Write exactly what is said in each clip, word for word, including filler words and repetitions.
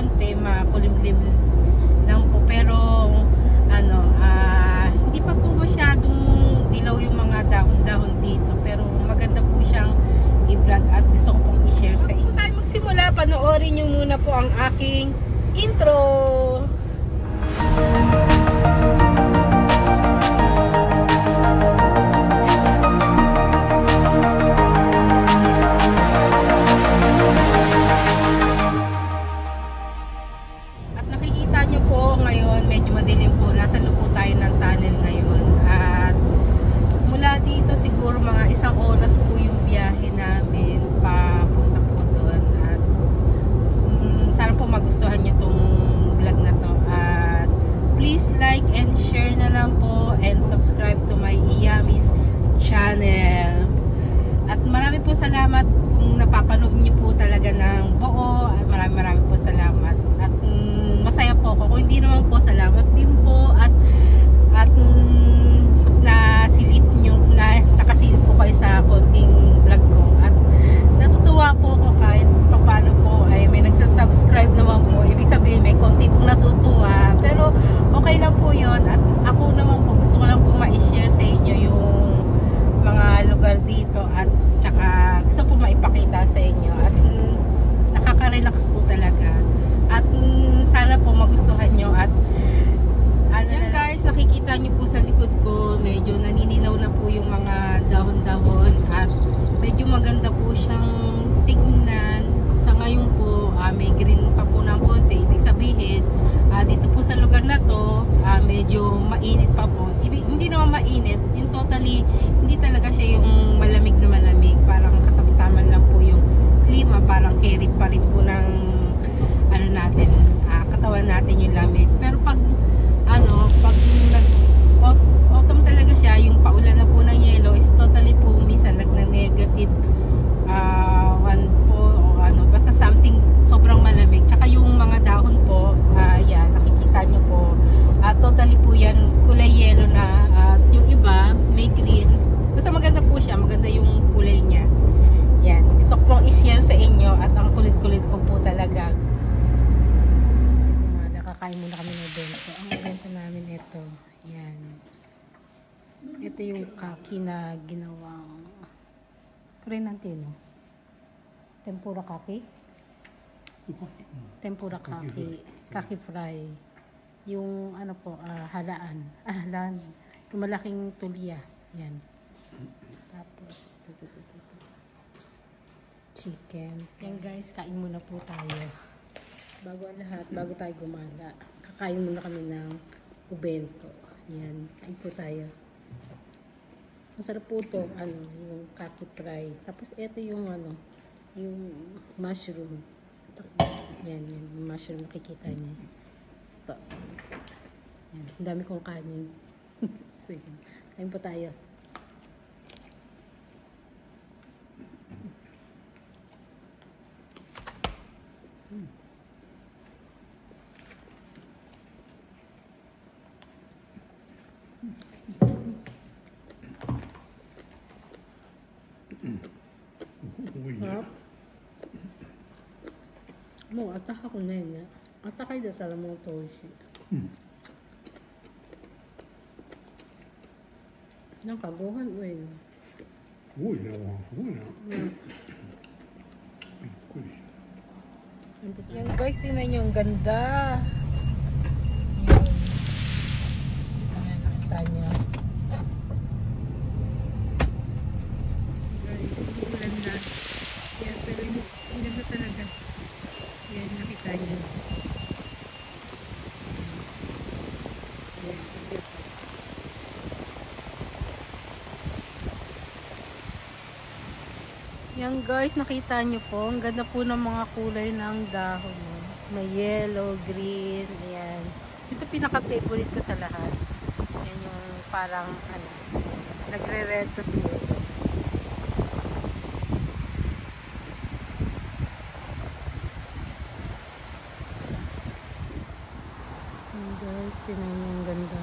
konti, makulimlim lang po. Pero ano, uh, hindi pa po masyadong dilaw yung mga dahon-dahon dito. Pero maganda po siyang i-vlog at gusto ko pong i-share sa inyo. Kung tayo magsimula, panoorin nyo muna po ang aking intro. At nakikita nyo po ngayon, medyo madilim po. Nasa loob po tayo ng tunnel ngayon. At mula dito siguro mga isang oras po yung biyahe namin papunta po doon. At um, sana po magustuhan nyo itong vlog na to. At please like and share na lang po and subscribe to my Iyamis channel. At marami po salamat kung napapanood nyo po talaga ng buo. At marami marami po salamat. At um, masaya po ako. Kung hindi naman po, salamat din po. At at um, nasilip nyo, na, nakasilip po kayo sa konting vlog ko. At natutuwa po ako kahit paano po ay may nagsasubscribe naman po. Ibig sabihin may konti pong natutuwa. Pero okay lang po yun. At ako naman po gusto ko lang po ma-share sa inyo yung mga lugar dito. At tsaka gusto po maipakita sa inyo. At mm, nakaka-relax po talaga. At mm, sana po magustuhan nyo. At ano yan guys, nakikita nyo po sa likod ko, medyo nanininaw na po yung mga dahon-dahon at medyo maganda po siyang tignan. Sa ngayon po, uh, may green pa po ng konti. Ibig sabihin, uh, dito po sa lugar na to, uh, medyo mainit pa po. Ibig, hindi naman mainit, yung totally, hindi talaga siya yung malamig na malamig. Parang kataptaman lang po yung klima, parang carry pa rin po ng ano natin, uh, katawan natin yung lamig. Pero pag ano, pag nag autumn talaga siya, yung paulan na po ng yellow is totally po minsan nag-negative uh, one po o ano, basta something sobrang malamig. Tsaka yung mga dahon po, uh, yan, nakikita nyo po, uh, totally po yan kulay yellow na, at uh, yung iba may green. Basta maganda po siya, maganda yung kulay niya. Yan, gusto ko pong i-share sa inyo at ang kulit-kulit ko po talaga. Nakakain muna kami ng bento. Ang bento namin ito, yan. Ito yung kaki na ginawang Korean-tino. Tempura kaki. Tempura kaki. Kaki fry. Yung ano po, uh, halaan. Ah, halaan. Yung malaking tulya. Yan. Tapos, ito, ito, ito, ito, ito. Chicken. Yan guys, kain muna po tayo. Bago ang lahat, bago tayo gumala, kakain muna kami ng ubento. Yan, kain po tayo. Masarap po ito, ano, yung kaki fry. Tapos ito yung ano, yung mushroom. Yan, yan, yung mushroom nakikita niya. Ito. Yan, ang dami kong kanin. Sige, kain po tayo. Hmm. Harap. Mo, atak ako na yun. Atakay na tala mo toshi. Hmm. Nakaguhan mo yun. Uy, nawa. Uy, na. Yan guys, tingnan nyo, ang ganda. Yan. Yan, nakita nyo. Ulan na. Yan, pero ang ganda talaga. Yan, nakita nyo. Yan, yan guys, nakita nyo po. Ang ganda po ng mga kulay ng dahon. May yellow, green, ayan. Ito pinaka-favorite ko sa lahat. Yan yung parang, ano, nagre-red to yellow. Yan guys, tinan nyo ang ganda.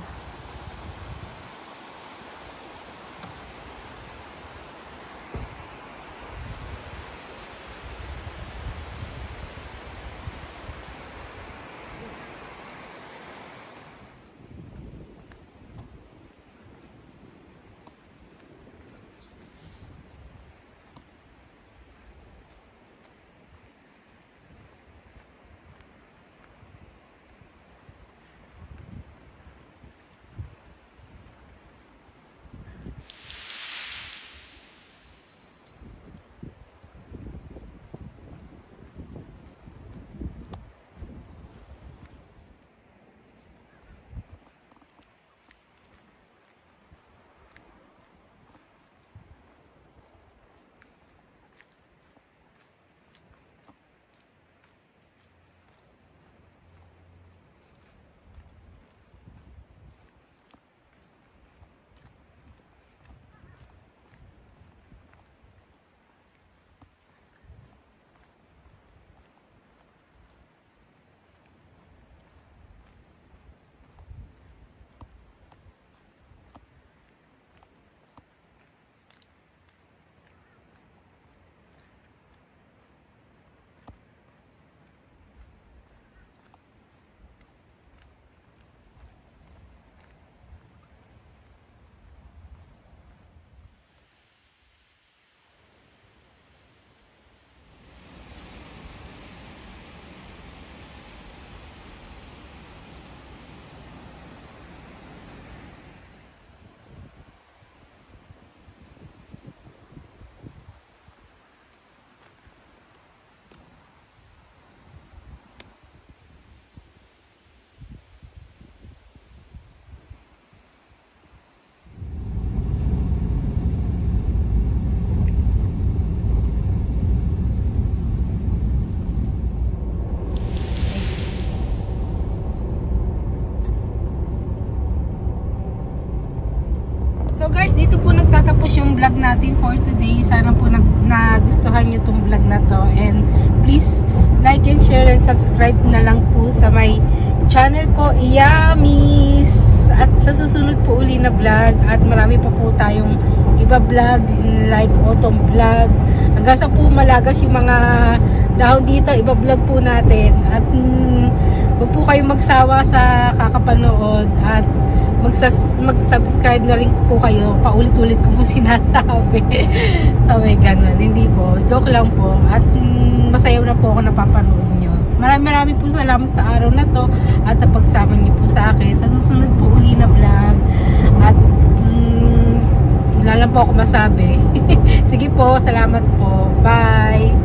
So guys, dito po nagtatapos yung vlog natin for today. Sana po nag nagustuhan nyo itong vlog na to. And please like and share and subscribe na lang po sa my channel ko, Iyamis. At sa susunod po uli na vlog. At marami pa po tayong iba vlog, like autumn vlog. Hanggang sa po malagas yung mga dahon dito, iba vlog po natin. At mm, huwag po kayong magsawa sa kakapanood. At mag-subscribe na rin po kayo. Paulit-ulit ko po sinasabi. Sabi ganun. Hindi po. Joke lang po. At mm, masaya na po ako napapanood nyo. Maraming maraming po salamat sa araw na to. At sa pagsama nyo po sa akin. Sa susunod po uli na vlog. At mm, wala lang po ako masabi. Sige po. Salamat po. Bye.